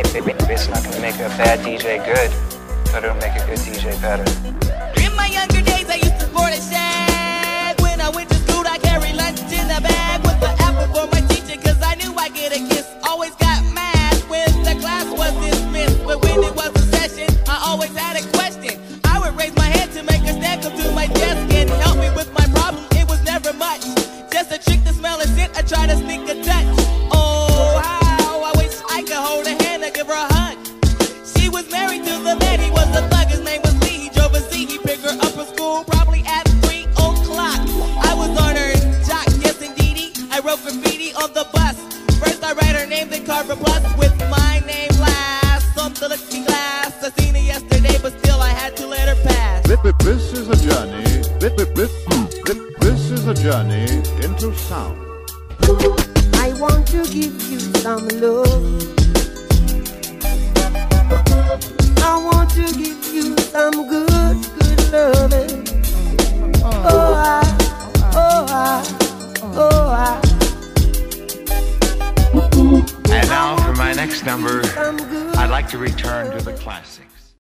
It's not gonna make a bad DJ good, but it'll make a good DJ better. In my younger days, I used to sport a shag. When I went to school, I carried lunch in a bag with the apple for my teacher, cause I knew I'd get a kiss. Always got mad when the class was dismissed, but when it was a session, I always had a question. I would raise my hand to make a stand, come to my desk and help me with my problem. It was never much, just a trick to smell and scent. I try to sneak a touch. Oh, how I wish I could hold her hand and give her a hug. She was married to the man, he was a thug. His name was Lee, he drove a Z. He picked her up from school probably at 3 o'clock. I was on her jock, yes indeedy. I wrote graffiti on the bus. First I write her name, then carve a plus with my name last. On the looking glass, I seen her yesterday, but still I had to let her pass. This is a journey. This is a journey into sound. I want to give you some love. I want to give you some good loving. Oh, I. And now for my next number, I'd like to return to the classics.